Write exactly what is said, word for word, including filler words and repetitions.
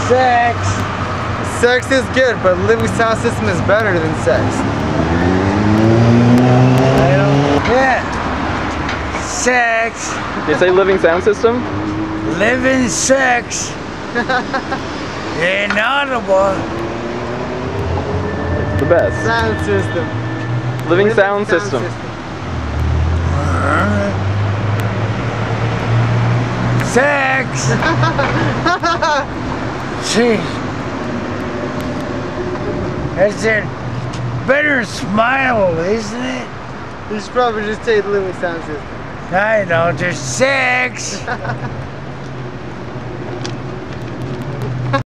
Sex. Sex is good, but Living Soundsystem is better than sex. I don't, yeah. Sex. You say Living Soundsystem? Living sex. In Ottawa. The best. Sound system. Living, Living Sound, sound system. system. Uh, sex. Jeez. That's it. Better smile, isn't it? You should probably just take Living Soundsystem. I know, just sex.